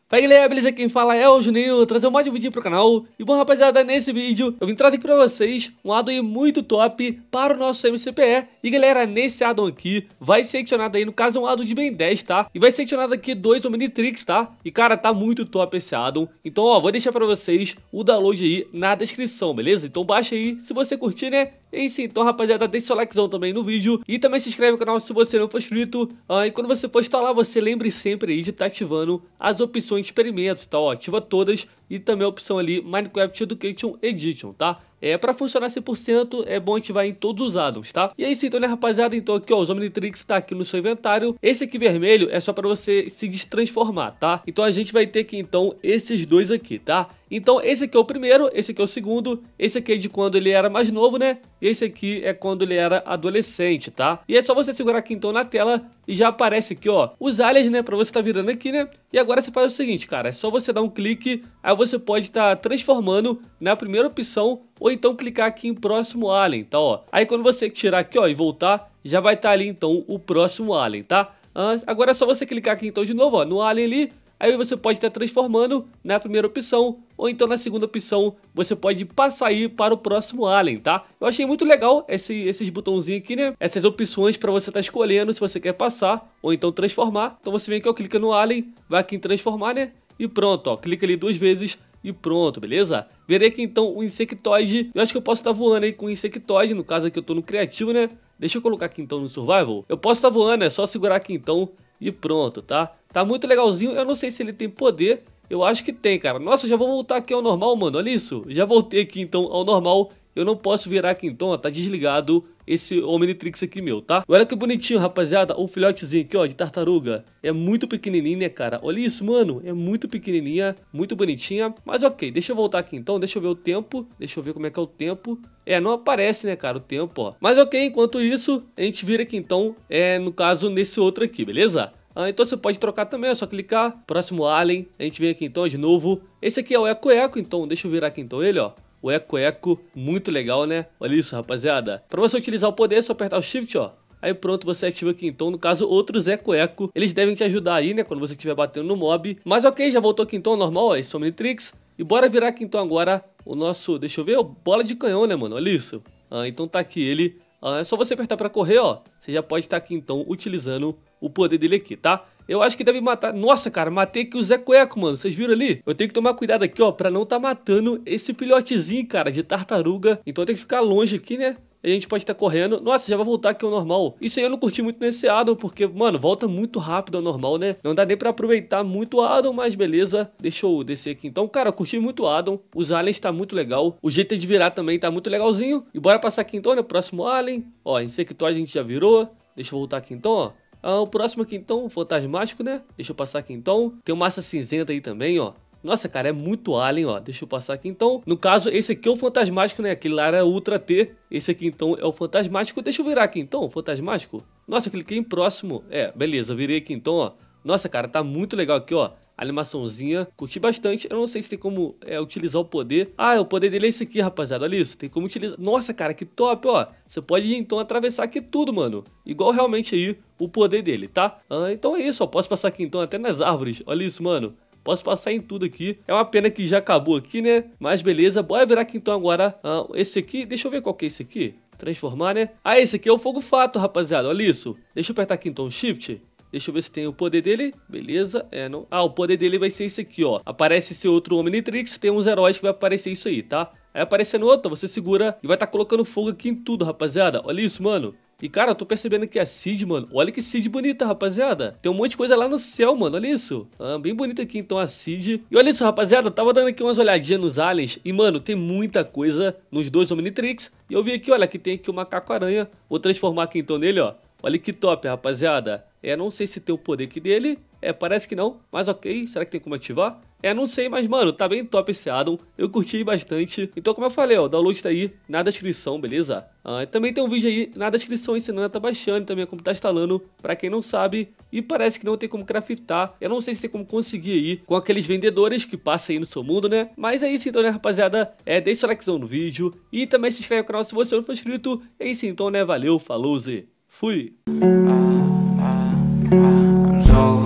Fala galera, beleza? Quem fala é o Juninho, trazer mais um vídeo pro canal. E bom rapaziada, nesse vídeo eu vim trazer aqui pra vocês um addon aí muito top para o nosso MCPE. E galera, nesse addon aqui vai ser adicionado aí, no caso um addon de Ben 10, tá? E vai ser adicionado aqui 2 Omnitrix, tá? E cara, tá muito top esse addon. Então ó, vou deixar pra vocês o download aí na descrição, beleza? Então baixa aí, se você curtir, né? E sim, então rapaziada, deixa seu likezão também no vídeo. E também se inscreve no canal se você não for inscrito. E quando você for instalar, você lembre sempre aí de estar ativando as opções de experimentos, tá? Ó, ativa todas. E também a opção ali, Minecraft Education Edition, tá? Pra funcionar 100%, é bom ativar em todos os addons, tá? E aí sim, então né rapaziada, então aqui ó, os Omnitrix tá aqui no seu inventário. Esse aqui vermelho é só pra você se destransformar, tá? Então a gente vai ter aqui então esses dois aqui, tá? Então esse aqui é o primeiro, esse aqui é o segundo, esse aqui é de quando ele era mais novo, né? E esse aqui é quando ele era adolescente, tá? E é só você segurar aqui então na tela e já aparece aqui, ó, os aliens, né? Pra você tá virando aqui, né? E agora você faz o seguinte, cara, é só você dar um clique, aí você pode estar transformando na primeira opção ou então clicar aqui em próximo alien, tá, ó. Aí quando você tirar aqui, ó, e voltar, já vai estar ali então o próximo alien, tá? Agora é só você clicar aqui então de novo, ó, no alien ali. Aí você pode estar transformando na primeira opção, ou então na segunda opção você pode passar aí para o próximo alien, tá? Eu achei muito legal esses botãozinhos aqui, né? Essas opções para você estar escolhendo se você quer passar ou então transformar. Então você vem aqui, ó, clica no alien, vai aqui em transformar, né? E pronto, ó, clica ali 2 vezes e pronto, beleza? Verei aqui então o Insectoide. Eu acho que eu posso estar voando aí com o Insectoide, no caso aqui eu tô no criativo, né? Deixa eu colocar aqui então no survival. Eu posso estar voando, é só segurar aqui então e pronto, tá? Tá muito legalzinho, eu não sei se ele tem poder, eu acho que tem, cara. Nossa, já vou voltar aqui ao normal, mano, olha isso. Já voltei aqui então ao normal, eu não posso virar aqui então, ó, tá desligado esse Omnitrix aqui meu, tá? Olha que bonitinho, rapaziada, o filhotezinho aqui, ó, de tartaruga. É muito pequenininho, né, cara? Olha isso, mano, é muito pequenininha, muito bonitinha. Mas ok, deixa eu voltar aqui então, deixa eu ver o tempo, deixa eu ver como é que é o tempo. Não aparece, né, cara, o tempo, ó. Mas ok, enquanto isso, a gente vira aqui então, no caso, nesse outro aqui, beleza? Então você pode trocar também, é só clicar, próximo alien, a gente vem aqui então de novo. Esse aqui é o Eco Eco, então deixa eu virar aqui então ele, ó. O Eco Eco, muito legal, né? Olha isso, rapaziada. Pra você utilizar o poder, é só apertar o Shift, ó. Aí pronto, você ativa aqui então, no caso, outros Eco Eco. Eles devem te ajudar aí, né, quando você estiver batendo no mob. Mas ok, já voltou aqui então ao normal, ó, esse Omnitrix. E bora virar aqui então agora o nosso, deixa eu ver, bola de canhão, né, mano? Olha isso. Então tá aqui ele. É só você apertar pra correr, ó. Você já pode estar aqui então utilizando o poder dele aqui, tá? Eu acho que deve matar... Nossa, cara, matei aqui o Eco Eco, mano. Vocês viram ali? Eu tenho que tomar cuidado aqui, ó, pra não tá matando esse filhotezinho, cara, de tartaruga. Então eu tenho que ficar longe aqui, né? A gente pode estar correndo. Nossa, já vai voltar aqui ao normal. Isso aí eu não curti muito nesse addon, porque, mano, volta muito rápido ao normal, né? Não dá nem pra aproveitar muito o addon, mas beleza. Deixa eu descer aqui então. Cara, eu curti muito o addon. Os aliens tá muito legal. O jeito de virar também tá muito legalzinho. E bora passar aqui então, né? Próximo alien. Ó, Insectoide a gente já virou. Deixa eu voltar aqui então, ó. O próximo aqui então, o Fantasmático, né? Deixa eu passar aqui então. Tem o Massa Cinzenta aí também, ó. Nossa, cara, é muito alien, ó. Deixa eu passar aqui então. No caso, esse aqui é o Fantasmático, né? Aquele lá era Ultra T. Esse aqui então é o Fantasmático. Deixa eu virar aqui então, o Fantasmático. Nossa, eu cliquei em próximo. Beleza, virei aqui então, ó. Nossa, cara, tá muito legal aqui, ó. Animaçãozinha, curti bastante. Eu não sei se tem como utilizar o poder. O poder dele é esse aqui, rapaziada, olha isso. Tem como utilizar. Nossa, cara, que top, ó. Você pode então atravessar aqui tudo, mano. Igual realmente aí o poder dele, tá? Então é isso, ó. Posso passar aqui então até nas árvores. Olha isso, mano. Posso passar em tudo aqui. É uma pena que já acabou aqui, né? Mas beleza, bora virar aqui então agora esse aqui. Deixa eu ver qual que é esse aqui. Transformar, né? Esse aqui é o Fogo Fato, rapaziada, olha isso. Deixa eu apertar aqui então o Shift. Deixa eu ver se tem o poder dele. Beleza, não. O poder dele vai ser esse aqui, ó. Aparece esse outro Omnitrix, tem uns heróis que vai aparecer isso aí, tá? Aí aparecendo outro, você segura e vai estar colocando fogo aqui em tudo, rapaziada. Olha isso, mano. E cara, eu tô percebendo que a Seed, mano, olha que Seed bonita, rapaziada. Tem um monte de coisa lá no céu, mano, olha isso. Bem bonita aqui então a Seed. E olha isso, rapaziada, eu tava dando aqui umas olhadinhas nos aliens. E mano, tem muita coisa nos dois Omnitrix. E eu vi aqui, olha, que tem aqui o Macaco-Aranha. Vou transformar aqui então nele, ó. Olha que top, rapaziada. Não sei se tem o poder aqui dele. Parece que não, mas ok. Será que tem como ativar? Não sei, mas mano, tá bem top esse addon. Eu curti bastante. Então, como eu falei, ó, o download tá aí na descrição, beleza? Também tem um vídeo aí na descrição ensinando a tá baixando, também como tá instalando, pra quem não sabe. E parece que não tem como craftar. Eu não sei se tem como conseguir aí com aqueles vendedores que passam aí no seu mundo, né? Mas é isso então, né, rapaziada? Deixa o likezão no vídeo. E também se inscreve no canal se você não for inscrito. É isso então, né? Valeu, falou, Zé. Fui! I'm so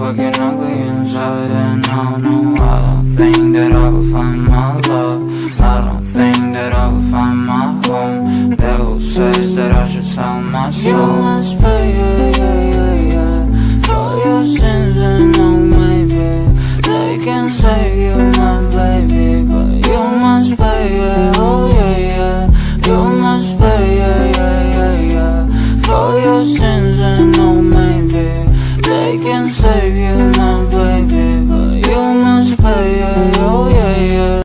wicked ugly inside, and I know I don't think that I will find my love. I don't think that I will find my home. Devil says that I should sell my soul. You must pay, for your sins, and oh maybe they can save you, my baby, but you must pay, oh yeah. You must pay, for your sins, and oh maybe they can save you, my baby, but you must pay, oh yeah.